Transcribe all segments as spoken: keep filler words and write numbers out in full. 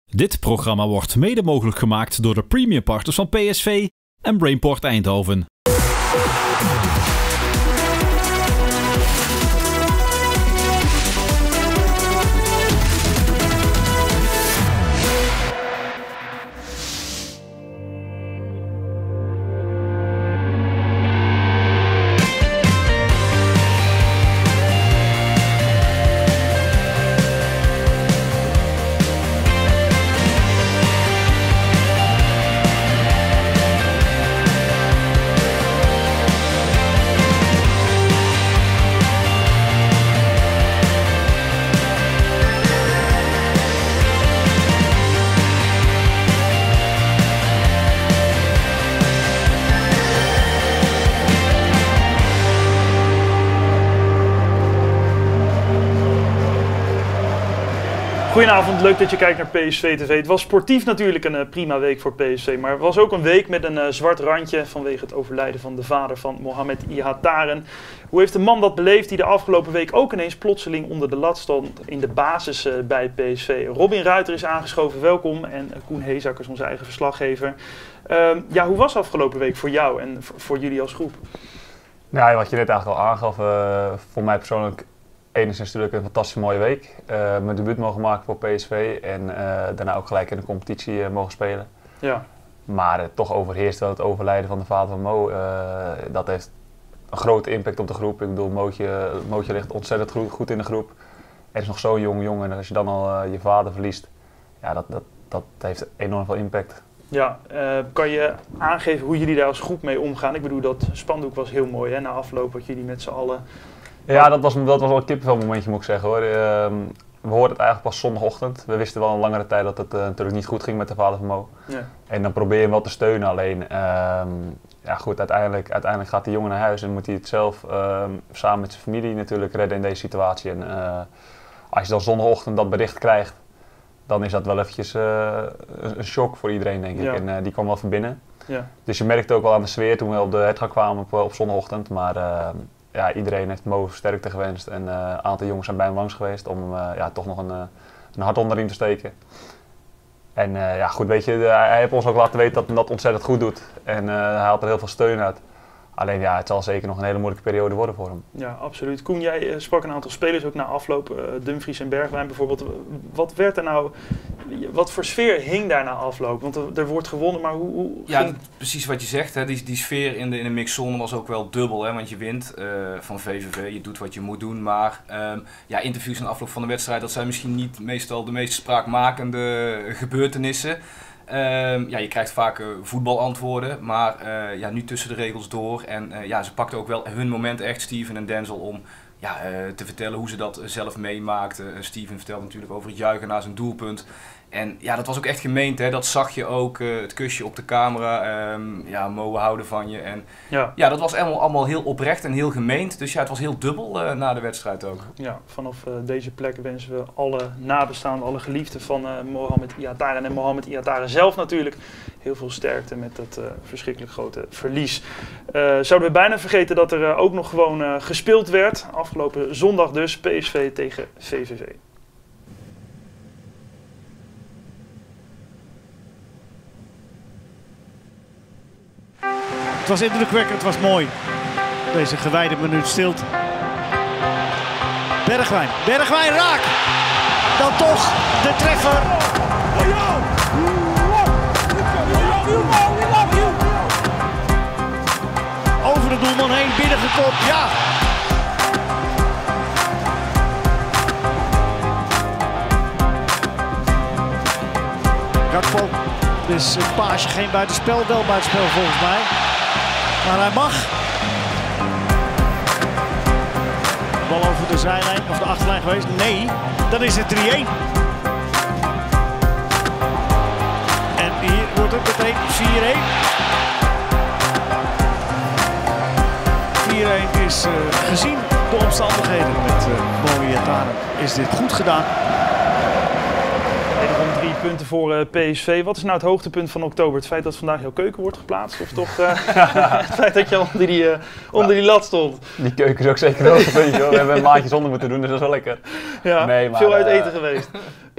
Dit programma wordt mede mogelijk gemaakt door de premium partners van P S V en Brainport Eindhoven. Goedenavond, leuk dat je kijkt naar P S V T V. Het was sportief natuurlijk een uh, prima week voor P S V, maar het was ook een week met een uh, zwart randje vanwege het overlijden van de vader van Mohamed Ihataren. Hoe heeft de man dat beleefd die de afgelopen week ook ineens plotseling onder de lat stond in de basis uh, bij P S V? Robin Ruiter is aangeschoven, welkom, en uh, Koen Heesakkers, onze eigen verslaggever. Uh, ja, hoe was afgelopen week voor jou en voor, voor jullie als groep? Nou, wat je net eigenlijk al aangaf, uh, voor mij persoonlijk enigszins natuurlijk een fantastisch mooie week. Uh, mijn debuut mogen maken voor P S V en uh, daarna ook gelijk in de competitie uh, mogen spelen. Ja. Maar uh, toch overheerst wel het overlijden van de vader van Mo. Uh, dat heeft een grote impact op de groep. Ik bedoel, Mootje, Mootje ligt ontzettend goed, goed in de groep. Er is nog zo'n jong jongen en als je dan al uh, je vader verliest, ja, dat, dat, dat heeft enorm veel impact. Ja, uh, kan je aangeven hoe jullie daar als groep mee omgaan? Ik bedoel, dat spandoek was heel mooi, hè? Na afloop wat jullie met z'n allen... Ja, dat was, dat was wel een kippenvel momentje, moet ik zeggen, hoor. Uh, we hoorden het eigenlijk pas zondagochtend. We wisten wel een langere tijd dat het uh, natuurlijk niet goed ging met de vader van Mo. Ja. En dan probeer je hem wel te steunen, alleen uh, ja, goed, uiteindelijk, uiteindelijk gaat die jongen naar huis en moet hij het zelf uh, samen met zijn familie natuurlijk redden in deze situatie. En uh, als je dan zondagochtend dat bericht krijgt, dan is dat wel eventjes uh, een shock voor iedereen, denk ik. Ja. En uh, die kwam wel van binnen. Ja. Dus je merkte ook wel aan de sfeer toen we op de hertgang kwamen op, op zondagochtend. Maar uh, ja, iedereen heeft Mo sterkte gewenst en uh, een aantal jongens zijn bij hem langs geweest om hem uh, ja, toch nog een, uh, een hart onder de riem te steken. En uh, ja, goed, weet je, de, hij heeft ons ook laten weten dat hij dat ontzettend goed doet. En uh, hij haalt er heel veel steun uit. Alleen ja, het zal zeker nog een hele moeilijke periode worden voor hem. Ja, absoluut. Koen, jij uh, sprak een aantal spelers ook na afloop, uh, Dumfries en Bergwijn bijvoorbeeld. Wat werd er nou, wat voor sfeer hing daar na afloop? Want er, er wordt gewonnen, maar hoe, hoe Ja, ging... precies wat je zegt. Hè. Die, die sfeer in de, in de mixzone was ook wel dubbel. Hè, want je wint uh, van V V V, je doet wat je moet doen. Maar um, ja, interviews na afloop van de wedstrijd, dat zijn misschien niet meestal de meest spraakmakende gebeurtenissen. Um, ja, je krijgt vaak uh, voetbalantwoorden, maar uh, ja, nu tussen de regels door. En uh, ja, ze pakten ook wel hun moment echt, Steven en Denzel, om ja, uh, te vertellen hoe ze dat zelf meemaakten. Uh, Steven vertelde natuurlijk over het juichen na zijn doelpunt. En ja, dat was ook echt gemeend, hè. Dat zag je ook, uh, het kusje op de camera. Um, ja, Mo, we houden van je. En Ja. ja, dat was allemaal, allemaal heel oprecht en heel gemeend. Dus ja, het was heel dubbel uh, na de wedstrijd ook. Ja, vanaf uh, deze plek wensen we alle nabestaanden, alle geliefden van uh, Mohamed Ihataren en Mohamed Ihataren zelf natuurlijk heel veel sterkte met dat uh, verschrikkelijk grote verlies. Uh, zouden we bijna vergeten dat er uh, ook nog gewoon uh, gespeeld werd. Afgelopen zondag dus, P S V tegen V V V. Het was indrukwekkend, het was mooi. Deze gewijde minuut stilte. Bergwijn, Bergwijn raak! Dan toch de treffer. Over de doelman heen, binnengekopt, ja! Gakpo, dus een paasje, geen buitenspel, wel buitenspel volgens mij. Maar hij mag. Bal over de zijlijn of de achterlijn geweest? Nee, dan is het drie-een. En hier wordt het meteen vier-een. vier-een is uh, gezien de omstandigheden met uh, Mo Ihataren. Is dit goed gedaan? Wederom drie punten voor uh, P S V. Wat is nou het hoogtepunt van oktober? Het feit dat vandaag jouw keuken wordt geplaatst? Of toch uh, het feit dat je onder die, uh, onder die lat stond? Die keuken is ook zeker een hoogtepuntje, hoor. We hebben een maatje zonder moeten doen, dus dat is wel lekker. Ja, nee, maar, veel uit uh, eten geweest.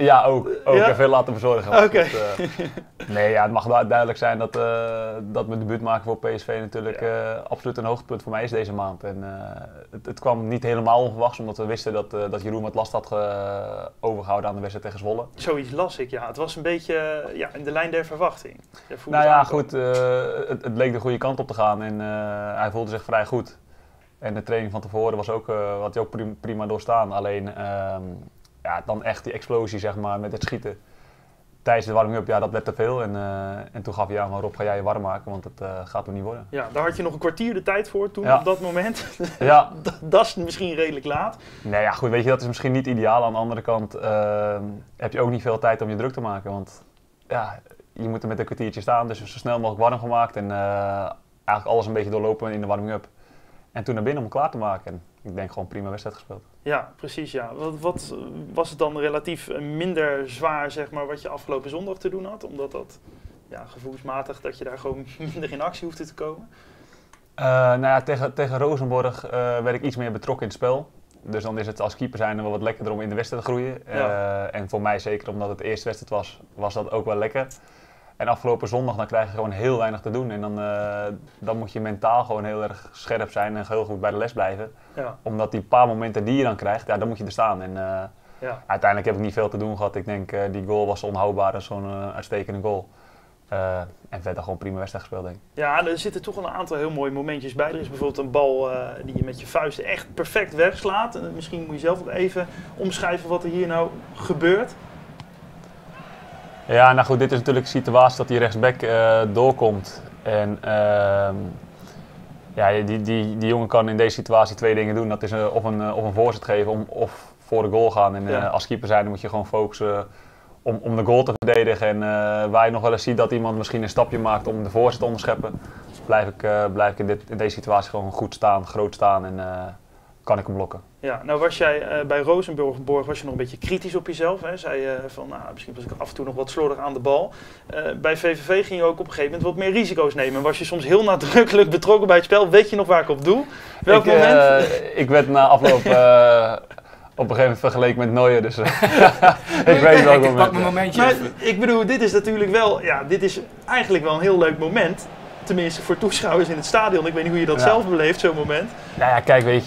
Ja, ook. ook Ja? En veel laten verzorgen. Oké. Okay. Uh, nee, ja, het mag duidelijk zijn dat, uh, dat mijn debuut maken voor P S V natuurlijk ja. uh, absoluut een hoogtepunt voor mij is deze maand. En, uh, het, het kwam niet helemaal onverwachts, omdat we wisten dat, uh, dat Jeroen wat last had uh, overgehouden aan de wedstrijd tegen Zwolle. Zoiets las ik, ja. Het was een beetje uh, ja, in de lijn der verwachting. Nou ja, goed. Uh, het, het leek de goede kant op te gaan en uh, hij voelde zich vrij goed. En de training van tevoren was ook, uh, had hij ook prima, prima doorstaan. Alleen uh, ja, dan echt die explosie zeg maar, met het schieten. Tijdens de warming-up, ja, dat werd te veel. En, uh, en toen gaf hij aan, maar Rob, ga jij je warm maken, want het uh, gaat er niet worden. Ja, daar had je nog een kwartier de tijd voor toen, ja. op dat moment. Ja. dat, dat is misschien redelijk laat. Nee, ja, goed, weet je, dat is misschien niet ideaal. Aan de andere kant uh, heb je ook niet veel tijd om je druk te maken. Want ja, je moet er met een kwartiertje staan, dus zo snel mogelijk warm gemaakt. En uh, eigenlijk alles een beetje doorlopen in de warming-up. En toen naar binnen om klaar te maken. En ik denk gewoon prima wedstrijd gespeeld. Ja, precies. Ja. Wat, wat was het dan relatief minder zwaar, zeg maar, wat je afgelopen zondag te doen had? Omdat dat ja, gevoelsmatig dat je daar gewoon minder in actie hoefde te komen? Uh, nou ja, tegen, tegen Rosenborg uh, werd ik iets meer betrokken in het spel. Dus dan is het als keeper zijn wel wat lekkerder om in de wedstrijd te groeien. Ja. Uh, en voor mij zeker omdat het de eerste wedstrijd was, was dat ook wel lekker. En afgelopen zondag dan krijg je gewoon heel weinig te doen. En dan, uh, dan moet je mentaal gewoon heel erg scherp zijn en heel goed bij de les blijven. Ja. Omdat die paar momenten die je dan krijgt, ja, dan moet je er staan. En uh, ja. uiteindelijk heb ik niet veel te doen gehad. Ik denk uh, die goal was onhoudbaar en zo'n uh, uitstekende goal. Uh, en verder gewoon prima wedstrijd gespeeld, denk ik. Ja, er zitten toch wel een aantal heel mooie momentjes bij. Er is bijvoorbeeld een bal uh, die je met je vuisten echt perfect wegslaat. En misschien moet je zelf ook even omschrijven wat er hier nou gebeurt. Ja, nou goed, dit is natuurlijk de situatie dat die rechtsback uh, doorkomt. En uh, ja, die, die, die jongen kan in deze situatie twee dingen doen. Dat is uh, of, een, uh, of een voorzet geven om, of voor de goal gaan. En uh, ja. als keeper zijn dan moet je gewoon focussen om, om de goal te verdedigen. En uh, waar je nog wel eens ziet dat iemand misschien een stapje maakt om de voorzet te onderscheppen, blijf ik, uh, blijf ik in, dit, in deze situatie gewoon goed staan, groot staan en uh, kan ik hem blokken. Ja, nou was jij uh, bij Rosenborg was je nog een beetje kritisch op jezelf. Hè? Zei je uh, van, nou, misschien was ik af en toe nog wat slordig aan de bal. Uh, bij V V V ging je ook op een gegeven moment wat meer risico's nemen. Was je soms heel nadrukkelijk betrokken bij het spel. Weet je nog waar ik op doe? Welk ik, moment? Uh, ik werd na afloop uh, op een gegeven moment vergeleken met Neuer, dus uh, ik weet welk moment. Ik pak mijn momentje maar, even. Ik bedoel, dit is natuurlijk wel, ja, dit is eigenlijk wel een heel leuk moment. Tenminste voor toeschouwers in het stadion. Ik weet niet hoe je dat ja. zelf beleeft, zo'n moment. Nou ja, kijk, weet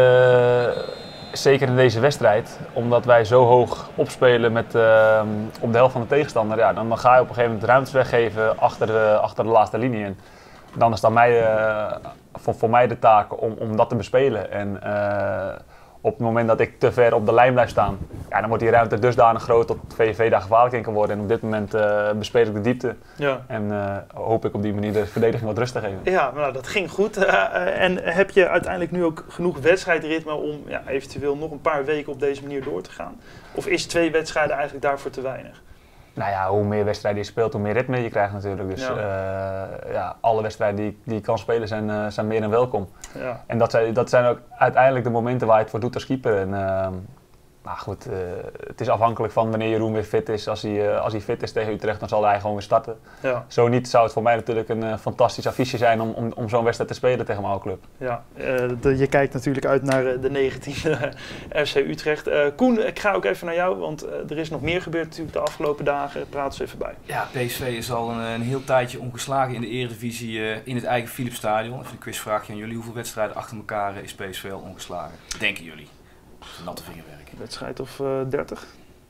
je, uh, zeker in deze wedstrijd, omdat wij zo hoog opspelen met, uh, op de helft van de tegenstander, ja, dan ga je op een gegeven moment ruimtes weggeven achter de, achter de laatste linie. En dan is dan mij, uh, voor, voor mij de taak om, om dat te bespelen. En uh, op het moment dat ik te ver op de lijn blijf staan, ja, dan wordt die ruimte dusdanig groot dat V V V daar gevaarlijk in kan worden. En op dit moment uh, bespeel ik de diepte. Ja. En uh, hoop ik op die manier de verdediging wat rust te geven. Ja, nou, dat ging goed. Uh, uh, en heb je uiteindelijk nu ook genoeg wedstrijdritme om ja, eventueel nog een paar weken op deze manier door te gaan? Of is twee wedstrijden eigenlijk daarvoor te weinig? Nou ja, hoe meer wedstrijden je speelt, hoe meer ritme je krijgt natuurlijk. Dus ja. Uh, ja, alle wedstrijden die, die ik kan spelen zijn, uh, zijn meer dan welkom. Ja. En dat zijn, dat zijn ook uiteindelijk de momenten waar je het voor doet als keeper. En, uh, maar goed, uh, het is afhankelijk van wanneer Jeroen weer fit is. Als hij, uh, als hij fit is tegen Utrecht, dan zal hij gewoon weer starten. Ja. Zo niet zou het voor mij natuurlijk een uh, fantastisch affiche zijn om, om, om zo'n wedstrijd te spelen tegen mijn oude club. Ja, uh, de, je kijkt natuurlijk uit naar uh, de negentiende F C Utrecht. Uh, Koen, ik ga ook even naar jou, want uh, er is nog meer gebeurd natuurlijk de afgelopen dagen. Praat eens even bij. Ja, P S V is al een, een heel tijdje ongeslagen in de Eredivisie uh, in het eigen Philipsstadion. Even een quizvraagje aan jullie. Hoeveel wedstrijden achter elkaar is P S V al ongeslagen? Denken jullie? Natte vingerwerk. Een wedstrijd of uh, dertig?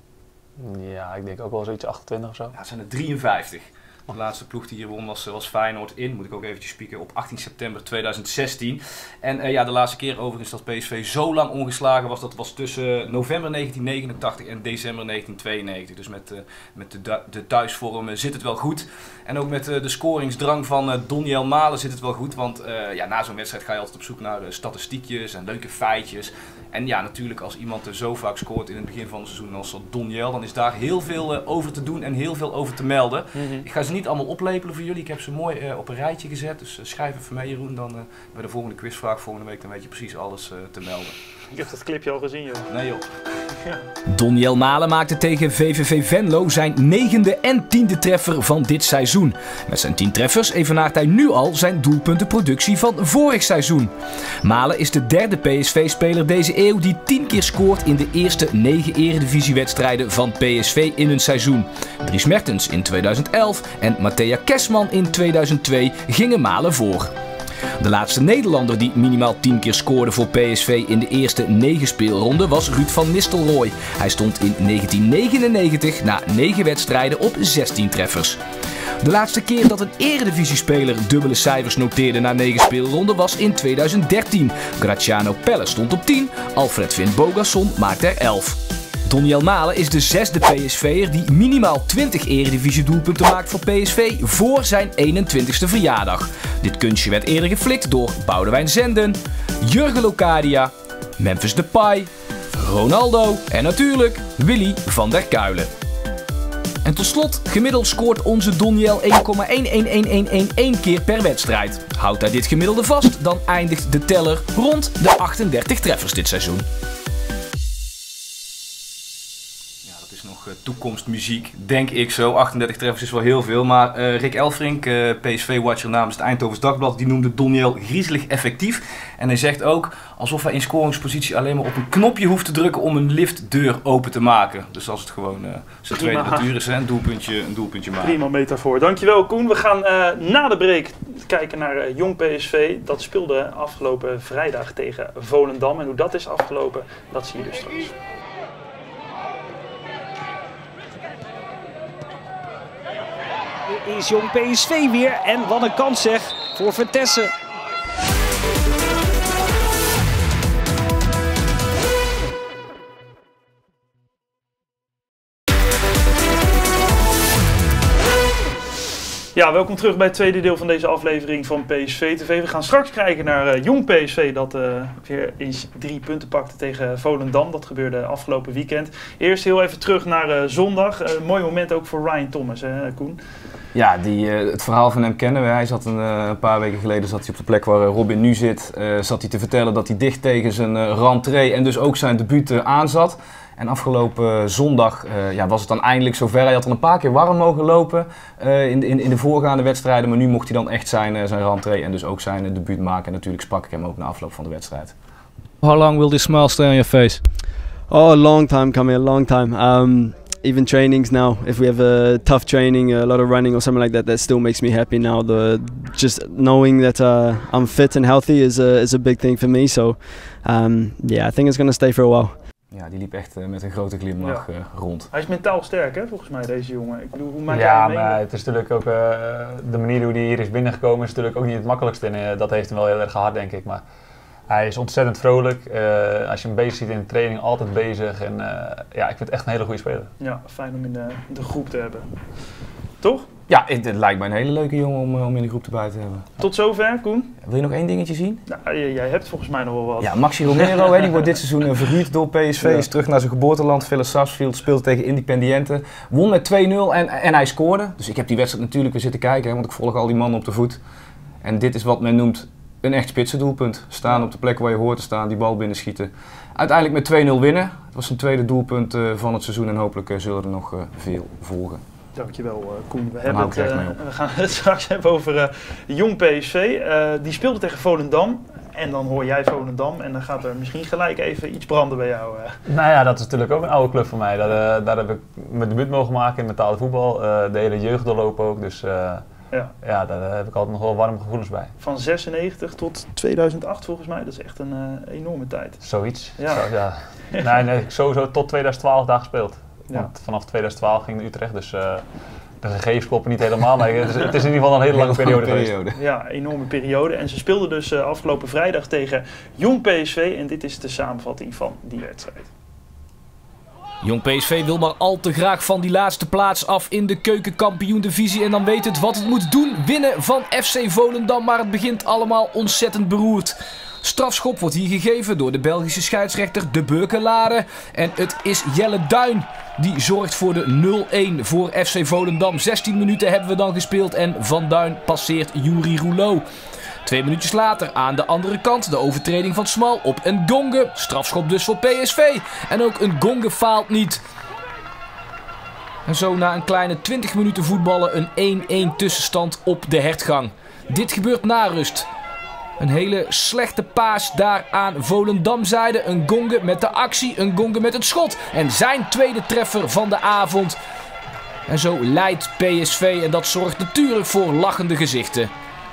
Ja, ik denk ook wel zoiets achtentwintig of zo. Ja, het zijn er drieënvijftig. De laatste ploeg die hier won was, was Feyenoord in, moet ik ook eventjes spieken, op achttien september tweeduizend zestien. En uh, ja, de laatste keer overigens dat P S V zo lang ongeslagen was, dat was tussen november negentien negenentachtig en december negentien tweeënnegentig. Dus met, uh, met de, de thuisvorm uh, zit het wel goed. En ook met uh, de scoringsdrang van uh, Doniel Malen zit het wel goed, want uh, ja, na zo'n wedstrijd ga je altijd op zoek naar uh, statistiekjes en leuke feitjes. En ja, natuurlijk als iemand uh, zo vaak scoort in het begin van het seizoen als Doniel, dan is daar heel veel uh, over te doen en heel veel over te melden. Mm-hmm. Ik ga ze niet allemaal oplepelen voor jullie. Ik heb ze mooi uh, op een rijtje gezet. Dus uh, schrijf even mee, Jeroen. Dan uh, bij de volgende quizvraag volgende week dan weet je precies alles uh, te melden. Ik heb dat clipje al gezien, joh. Nee joh. Doniel Malen maakte tegen V V V Venlo zijn negende en tiende treffer van dit seizoen. Met zijn tien treffers evenaart hij nu al zijn doelpuntenproductie van vorig seizoen. Malen is de derde P S V-speler deze eeuw die tien keer scoort in de eerste negen eredivisiewedstrijden van P S V in een seizoen. Dries Mertens in tweeduizend elf en Matthea Kessman in tweeduizend twee gingen Malen voor. De laatste Nederlander die minimaal tien keer scoorde voor P S V in de eerste negen speelronden was Ruud van Nistelrooy. Hij stond in negentien negenennegentig na negen wedstrijden op zestien treffers. De laatste keer dat een eredivisiespeler dubbele cijfers noteerde na negen speelronden was in tweeduizend dertien. Graziano Pelle stond op tien, Alfred Finn Bogasson maakte er elf. Doniel Malen is de zesde P S V'er die minimaal twintig eredivisiedoelpunten maakt voor P S V voor zijn eenentwintigste verjaardag. Dit kunstje werd eerder geflikt door Boudewijn Zenden, Jurgen Locadia, Memphis Depay, Ronaldo en natuurlijk Willy van der Kuilen. En tot slot, gemiddeld scoort onze Doniel één komma een een een een een een keer per wedstrijd. Houdt hij dit gemiddelde vast, dan eindigt de teller rond de achtendertig treffers dit seizoen. Nog toekomstmuziek, denk ik zo. achtendertig treffers is wel heel veel, maar uh, Rick Elfrink, uh, P S V-watcher namens het Eindhovens Dagblad, die noemde Doniel griezelig effectief. En hij zegt ook alsof hij in scoringspositie alleen maar op een knopje hoeft te drukken om een liftdeur open te maken. Dus als het gewoon uh, zijn tweede natuur is, hè, een, doelpuntje, een doelpuntje maken. Prima metafoor. Dankjewel Koen. We gaan uh, na de break kijken naar uh, Jong P S V. Dat speelde afgelopen vrijdag tegen Volendam. En hoe dat is afgelopen, dat zie je dus straks. Is Jong P S V weer en wat een kans zeg voor Vitesse. Ja, welkom terug bij het tweede deel van deze aflevering van P S V T V. We gaan straks kijken naar uh, Jong P S V dat uh, weer eens drie punten pakte tegen Volendam. Dat gebeurde afgelopen weekend. Eerst heel even terug naar uh, zondag. Uh, mooi moment ook voor Ryan Thomas, hè, Koen? Ja, die, uh, het verhaal van hem kennen we. Hij zat een, uh, een paar weken geleden zat hij op de plek waar uh, Robin nu zit. Uh, zat hij te vertellen dat hij dicht tegen zijn uh, rentree en dus ook zijn debuut uh, aanzat. En afgelopen zondag uh, ja, was het dan eindelijk zover. Hij had al een paar keer warm mogen lopen uh, in, de, in, in de voorgaande wedstrijden. Maar nu mocht hij dan echt zijn, uh, zijn rentree en dus ook zijn uh, debuut maken. En natuurlijk sprak ik hem ook na afloop van de wedstrijd. How long will this smile stay on your face? Oh, a long time coming, a long time. Um, even trainings now, if we have a tough training, a lot of running or something like that, that still makes me happy now. The, just knowing that uh, I'm fit and healthy is a, is a big thing for me. So um, yeah, I think it's going to stay for a while. Ja, die liep echt uh, met een grote glimlach ja. uh, rond. Hij is mentaal sterk, hè, volgens mij, deze jongen. Ik bedoel, hoe maak ja, jij maar het is natuurlijk ook uh, de manier hoe hij hier is binnengekomen is natuurlijk ook niet het makkelijkste. En uh, dat heeft hem wel heel erg gehad, denk ik. Maar hij is ontzettend vrolijk. Uh, als je hem bezig ziet in de training, altijd bezig. En uh, ja, ik vind het echt een hele goede speler. Ja, fijn om in de, de groep te hebben. Toch? Ja, het, het lijkt mij een hele leuke jongen om, om in de groep erbij te hebben. Tot zover, Koen? Wil je nog één dingetje zien? Nou, jij hebt volgens mij nog wel wat. Ja, Maxi Romero, hè, die wordt dit seizoen verhuurd door P S V. Ja. Is terug naar zijn geboorteland, Villa Sarsfield. Speelde tegen Independiente. Won met twee nul en, en hij scoorde. Dus ik heb die wedstrijd natuurlijk weer zitten kijken, hè, want ik volg al die mannen op de voet. En dit is wat men noemt een echt spitsendoelpunt. Staan op de plek waar je hoort te staan, die bal binnenschieten. Uiteindelijk met twee nul winnen. Het was zijn tweede doelpunt uh, van het seizoen en hopelijk uh, zullen er nog uh, veel volgen. Dankjewel uh, Koen. We, hebben het, uh, we gaan het straks hebben over uh, Jong P S V. Uh, die speelde tegen Volendam. En dan hoor jij Volendam en dan gaat er misschien gelijk even iets branden bij jou. Uh. Nou ja, dat is natuurlijk ook een oude club van mij. Dat, uh, daar heb ik mijn debuut mogen maken in betaalde voetbal. Uh, de hele jeugd doorlopen ook. Dus uh, ja. ja, daar heb ik altijd nog wel warme gevoelens bij. Van zesennegentig tot tweeduizend acht volgens mij. Dat is echt een uh, enorme tijd. Zoiets. Ja. Zo, ja. nee, nee, sowieso tot tweeduizend twaalf daar gespeeld. Ja. Want vanaf tweeduizend twaalf ging naar Utrecht, dus uh, de gegevens kloppen niet helemaal, maar het is, het is in ieder geval een hele lange periode geweest. Ja, enorme periode. En ze speelden dus uh, afgelopen vrijdag tegen Jong P S V en dit is de samenvatting van die wedstrijd. Jong P S V wil maar al te graag van die laatste plaats af in de keukenkampioen-divisie en dan weet het wat het moet doen. Winnen van F C Volendam, maar het begint allemaal ontzettend beroerd. Strafschop wordt hier gegeven door de Belgische scheidsrechter De Beukelare. En het is Jelle Duin die zorgt voor de nul een voor F C Volendam. zestien minuten hebben we dan gespeeld en Van Duin passeert Yuri Rouleau. Twee minuutjes later aan de andere kant de overtreding van Smal op Ngonge. Strafschop dus voor P S V. En ook Ngonge faalt niet. En zo na een kleine twintig minuten voetballen een één-één tussenstand op de hertgang. Dit gebeurt na rust. Een hele slechte paas daar aan Volendamzijde. Ngonge met de actie, Ngonge met het schot. En zijn tweede treffer van de avond. En zo leidt P S V en dat zorgt natuurlijk voor lachende gezichten.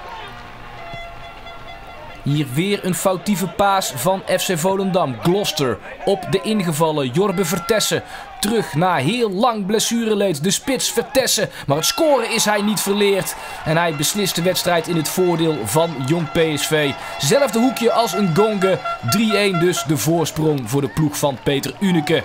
Hier weer een foutieve paas van F C Volendam. Gloucester op de ingevallen Jorbe Vertessen. Terug na heel lang blessureleed. De spits Vertessen. Maar het scoren is hij niet verleerd. En hij beslist de wedstrijd in het voordeel van jong P S V. Zelfde hoekje als een Ngonge. drie-één dus de voorsprong voor de ploeg van Peter Uneke.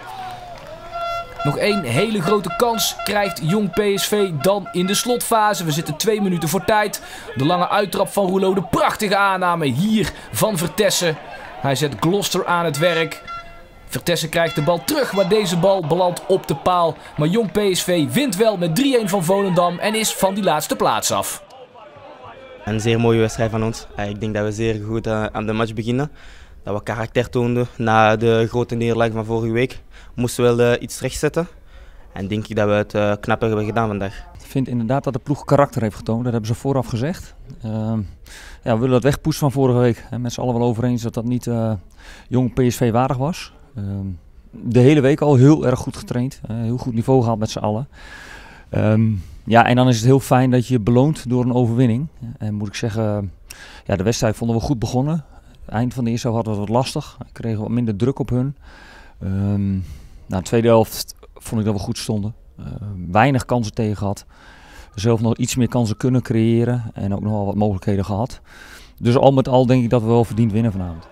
Nog één hele grote kans krijgt jong P S V dan in de slotfase. We zitten twee minuten voor tijd. De lange uittrap van Rouleau. De prachtige aanname hier van Vertessen. Hij zet Gloucester aan het werk. Vertessen krijgt de bal terug, maar deze bal belandt op de paal. Maar jong P S V wint wel met drie-één van Volendam en is van die laatste plaats af. Een zeer mooie wedstrijd van ons. Ik denk dat we zeer goed aan de match beginnen. Dat we karakter toonden na de grote nederlaag van vorige week. Moesten we wel iets rechtzetten. En denk ik dat we het uh, knapper hebben gedaan vandaag. Ik vind inderdaad dat de ploeg karakter heeft getoond. Dat hebben ze vooraf gezegd. Uh, ja, we willen dat wegpoetsen van vorige week. En met z'n allen wel over eens dat dat niet uh, jong P S V waardig was. Uh, de hele week al heel erg goed getraind. Uh, heel goed niveau gehad met z'n allen. Um, ja, en dan is het heel fijn dat je je beloont door een overwinning. En moet ik zeggen, ja, de wedstrijd vonden we goed begonnen. Eind van de eerste helft hadden we het wat lastig. We kregen wat minder druk op hun. Um, na de tweede helft vond ik dat we goed stonden. Uh, weinig kansen tegen gehad. Zelf nog iets meer kansen kunnen creëren. En ook nog wel wat mogelijkheden gehad. Dus al met al denk ik dat we wel verdiend winnen vanavond.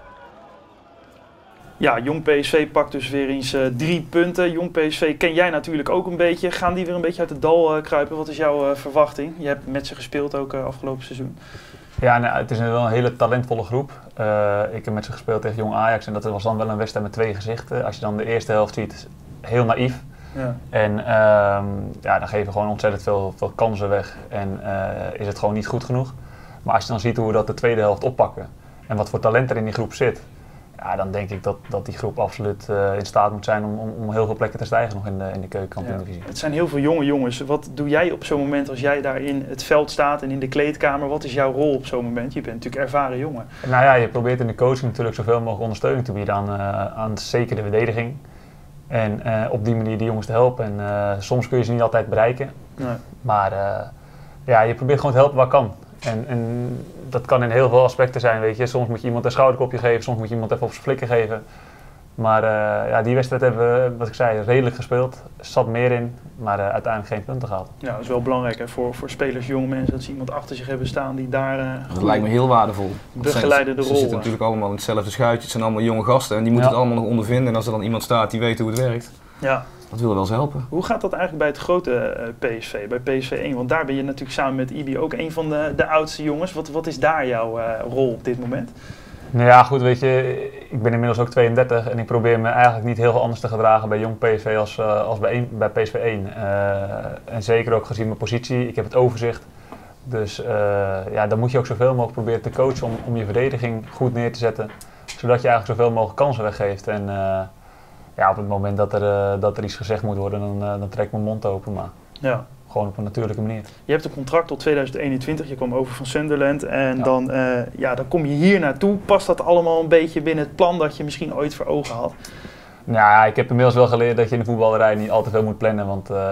Ja, jong P S V pakt dus weer eens uh, drie punten. Jong P S V ken jij natuurlijk ook een beetje. Gaan die weer een beetje uit het dal uh, kruipen? Wat is jouw uh, verwachting? Je hebt met ze gespeeld ook uh, afgelopen seizoen. Ja, nou, het is wel een hele talentvolle groep. Uh, ik heb met ze gespeeld tegen Jong Ajax en dat was dan wel een wedstrijd met twee gezichten. Als je dan de eerste helft ziet, heel naïef. Ja. En uh, ja, dan geven we gewoon ontzettend veel, veel kansen weg en uh, is het gewoon niet goed genoeg. Maar als je dan ziet hoe we dat de tweede helft oppakken en wat voor talent er in die groep zit, ja, dan denk ik dat, dat die groep absoluut uh, in staat moet zijn om, om, om heel veel plekken te stijgen nog in de, in de keukenkampioen-divisie. Ja, het zijn heel veel jonge jongens. Wat doe jij op zo'n moment als jij daar in het veld staat en in de kleedkamer? Wat is jouw rol op zo'n moment? Je bent natuurlijk ervaren jongen. Nou ja, je probeert in de coaching natuurlijk zoveel mogelijk ondersteuning te bieden aan, uh, aan zeker de verdediging. En uh, op die manier die jongens te helpen. En uh, soms kun je ze niet altijd bereiken. Nee. Maar uh, ja, je probeert gewoon te helpen waar kan. En, en dat kan in heel veel aspecten zijn, weet je. Soms moet je iemand een schouderklopje geven, soms moet je iemand even op zijn flikken geven. Maar uh, ja, die wedstrijd hebben we, wat ik zei, redelijk gespeeld. Er zat meer in, maar uh, uiteindelijk geen punten gehaald. Ja, dat is wel belangrijk hè, voor, voor spelers, jonge mensen, dat ze iemand achter zich hebben staan die daar... Uh, dat lijkt me heel waardevol. Begeleidende rol. Ze zitten natuurlijk allemaal in hetzelfde schuitje, het zijn allemaal jonge gasten en die moeten ja. het allemaal nog ondervinden. En als er dan iemand staat die weet hoe het werkt, ja. dat wil wel eens helpen. Hoe gaat dat eigenlijk bij het grote uh, P S V, bij P S V één? Want daar ben je natuurlijk samen met Ibi ook een van de, de oudste jongens. Wat, wat is daar jouw uh, rol op dit moment? Nou ja, goed, weet je, ik ben inmiddels ook tweeëndertig en ik probeer me eigenlijk niet heel veel anders te gedragen bij jong P S V als, uh, als bij, een, bij P S V één. Uh, en zeker ook gezien mijn positie, ik heb het overzicht. Dus uh, ja, dan moet je ook zoveel mogelijk proberen te coachen om, om je verdediging goed neer te zetten. Zodat je eigenlijk zoveel mogelijk kansen weggeeft. En uh, ja, op het moment dat er, uh, dat er iets gezegd moet worden, dan, uh, dan trek ik mijn mond open. Maar ja. Gewoon op een natuurlijke manier. Je hebt een contract tot tweeduizend eenentwintig, je kwam over van Sunderland en ja. Dan, uh, ja, dan kom je hier naartoe. Past dat allemaal een beetje binnen het plan dat je misschien ooit voor ogen had? Nou, ik heb inmiddels wel geleerd dat je in de voetballerij niet al te veel moet plannen. Want uh,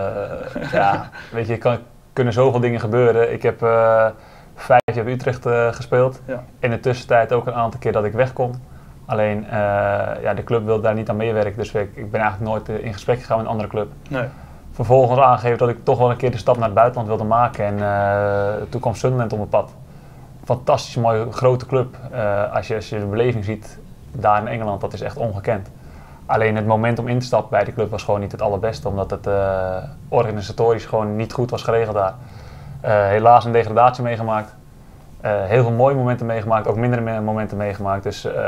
ja, weet je, er kan, kunnen zoveel dingen gebeuren. Ik heb uh, vijf jaar bij Utrecht uh, gespeeld. Ja. In de tussentijd ook een aantal keer dat ik weg kon. Alleen, uh, ja, de club wilde daar niet aan meewerken. Dus ik, ik ben eigenlijk nooit uh, in gesprek gegaan met een andere club. Nee. Vervolgens aangegeven dat ik toch wel een keer de stap naar het buitenland wilde maken. En uh, toen kwam Sunderland op mijn pad. Fantastisch mooie grote club. Uh, als, je, als je de beleving ziet daar in Engeland, dat is echt ongekend. Alleen het moment om in te stappen bij de club was gewoon niet het allerbeste. Omdat het uh, organisatorisch gewoon niet goed was geregeld daar. Uh, helaas een degradatie meegemaakt. Uh, heel veel mooie momenten meegemaakt, ook mindere momenten meegemaakt. Dus uh,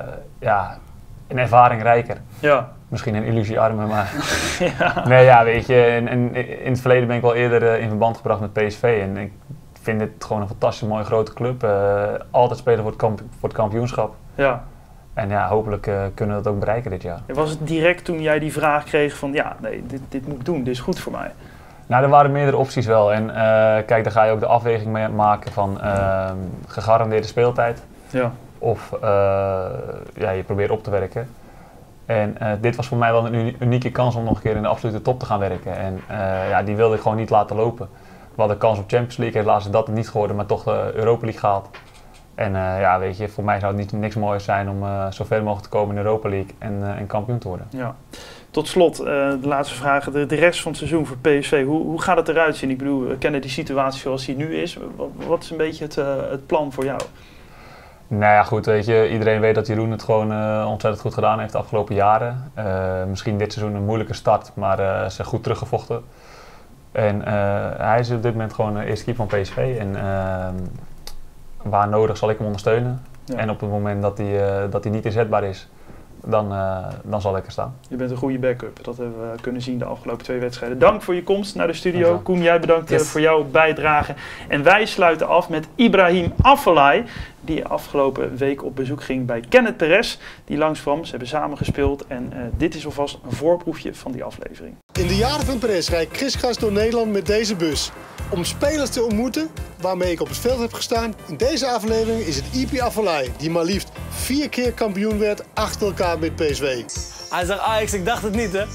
ja, een ervaring rijker. Ja. Misschien een illusie armer, maar... ja. Nee, ja, weet je, en, en in het verleden ben ik wel eerder uh, in verband gebracht met P S V. En ik vind dit gewoon een fantastisch mooie grote club. Uh, altijd spelen voor het, kamp voor het kampioenschap. Ja. En ja, hopelijk uh, kunnen we dat ook bereiken dit jaar. En was het direct toen jij die vraag kreeg van ja, nee, dit, dit moet ik doen, dit is goed voor mij? Nou, er waren meerdere opties wel. En uh, kijk, dan ga je ook de afweging mee maken van uh, gegarandeerde speeltijd. Ja. Of uh, ja, je probeert op te werken. En uh, dit was voor mij wel een unieke kans om nog een keer in de absolute top te gaan werken. En uh, ja, die wilde ik gewoon niet laten lopen. We hadden kans op Champions League, helaas is dat niet geworden, maar toch de Europa League gehaald. En uh, ja, weet je, voor mij zou het niet, niks mooiers zijn om uh, zo ver mogelijk te komen in de Europa League en, uh, en kampioen te worden. Ja. Tot slot, uh, de laatste vraag. De, de rest van het seizoen voor P S V, hoe, hoe gaat het eruit zien? Ik bedoel, we kennen die situatie zoals die nu is. Wat, wat is een beetje het, uh, het plan voor jou? Nou ja, goed, weet je, iedereen weet dat Jeroen het gewoon uh, ontzettend goed gedaan heeft de afgelopen jaren. Uh, misschien dit seizoen een moeilijke start, maar uh, ze goed teruggevochten. En uh, hij is op dit moment gewoon de eerste keeper van P S V. En uh, waar nodig zal ik hem ondersteunen. Ja. En op het moment dat hij, uh, dat hij niet inzetbaar is, dan, uh, dan zal ik er staan. Je bent een goede backup. Dat hebben we kunnen zien de afgelopen twee wedstrijden. Dank voor je komst naar de studio. Koen, jij bedankt yes. voor jouw bijdrage. En wij sluiten af met Ibrahim Afellay, die afgelopen week op bezoek ging bij Kenneth Perez, die langskwam. Ze hebben samen gespeeld en uh, dit is alvast een voorproefje van die aflevering. In de jaren van Perez rijdt kriskras door Nederland met deze bus. Om spelers te ontmoeten waarmee ik op het veld heb gestaan. In deze aflevering is het Ipi Afellay, die maar liefst vier keer kampioen werd achter elkaar met P S V. Hij zegt Ajax, ik dacht het niet, hè?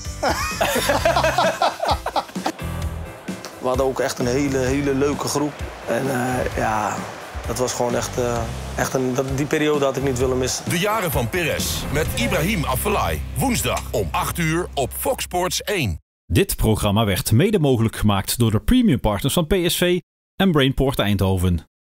We hadden ook echt een hele, hele leuke groep. En uh, ja, dat was gewoon echt, uh, echt een, dat, die periode had ik niet willen missen. De jaren van Perez met Ibrahim Afellay. Woensdag om acht uur op Fox Sports één. Dit programma werd mede mogelijk gemaakt door de premium partners van P S V en Brainport Eindhoven.